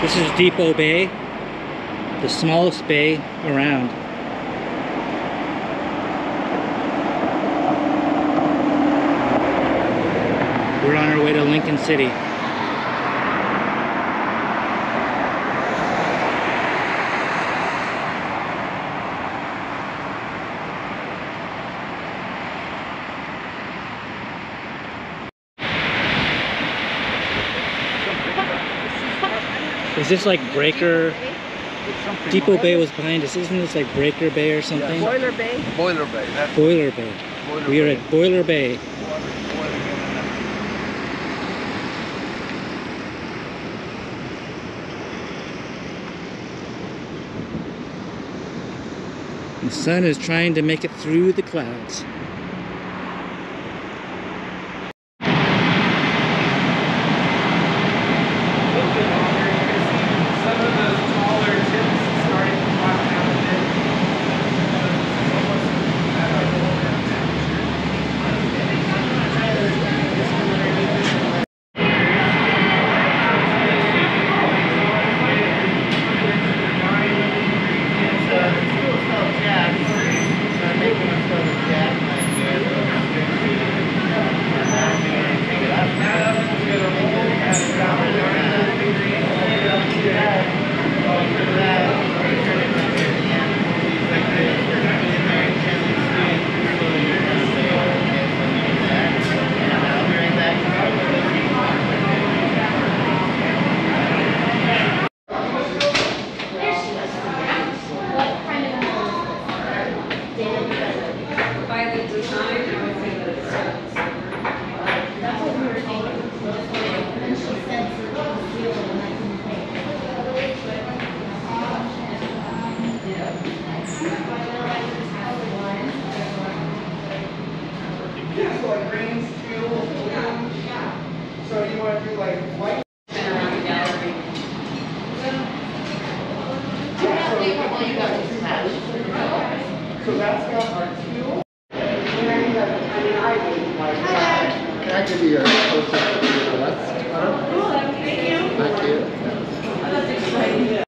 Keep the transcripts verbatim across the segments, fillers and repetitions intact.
This is Depot Bay, the smallest bay around. We're on our way to Lincoln City. Is this like Breaker? Depot Bay was behind us. Isn't this like Breaker Bay or something? Yeah. Boiler Bay? Boiler Bay. That's Boiler Bay. Boiler we are Bay. at Boiler Bay. The sun is trying to make it through the clouds. So you want to do like white? Around the gallery. So that's got our fuel. And then you have, I mean, I would like that. Can I give you your close-up of your left? Cool, thank you. Thank you. That's exciting.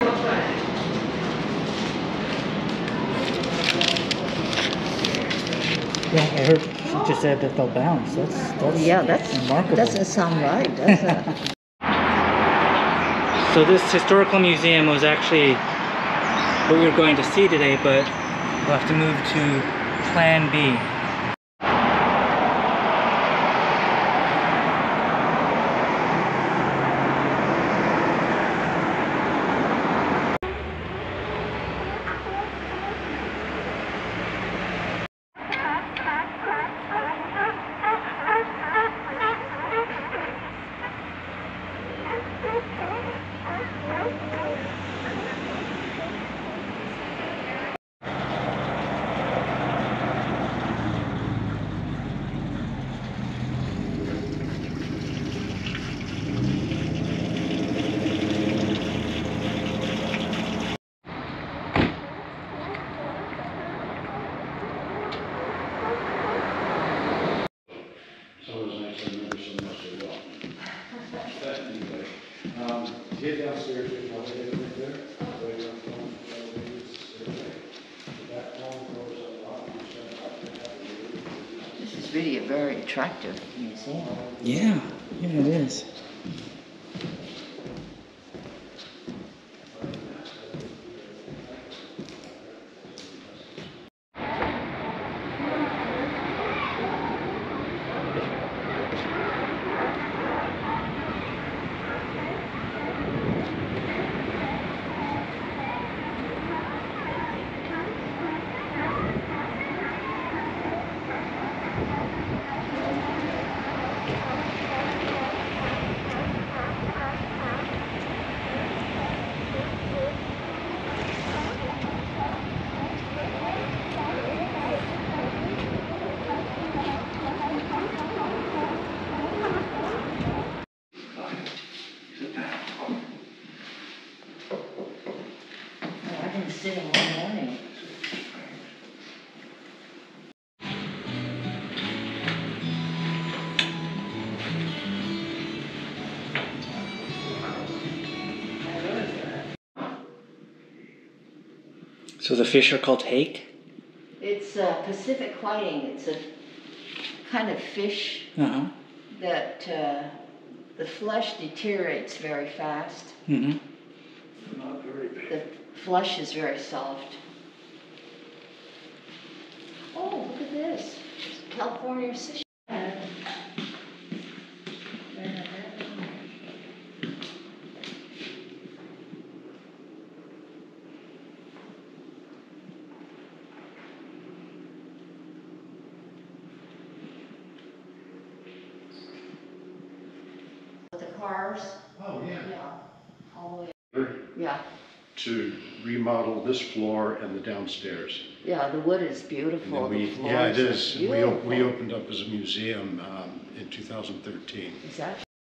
Yeah, I heard she just said that they'll bounce. That's that's Yeah, that's remarkable. doesn't sound right, does it? So this historical museum was actually what we were going to see today, but we'll have to move to Plan B. Get downstairs, there's no elevator right there. This is really a very attractive museum. Yeah, yeah, it is. So the fish are called hake? It's uh, Pacific whiting. It's a kind of fish Uh-huh. that uh, the flesh deteriorates very fast. Mm-hmm. The flesh is very soft. Oh, look at this. California fish. The cars. Oh, yeah. Yeah. All the way. Yeah. To remodel this floor and the downstairs. Yeah, the wood is And beautiful. then we, The yeah, it floors are is. We, o- we beautiful. opened up as a museum um, in two thousand thirteen. Is that